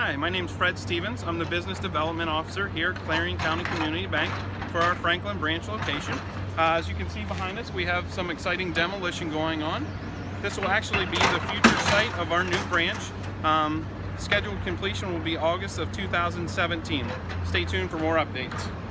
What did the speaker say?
Hi, my name is Fred Stevens. I'm the Business Development Officer here at Clarion County Community Bank for our Franklin branch location. As you can see behind us, we have some exciting demolition going on. This will actually be the future site of our new branch. Scheduled completion will be August of 2017. Stay tuned for more updates.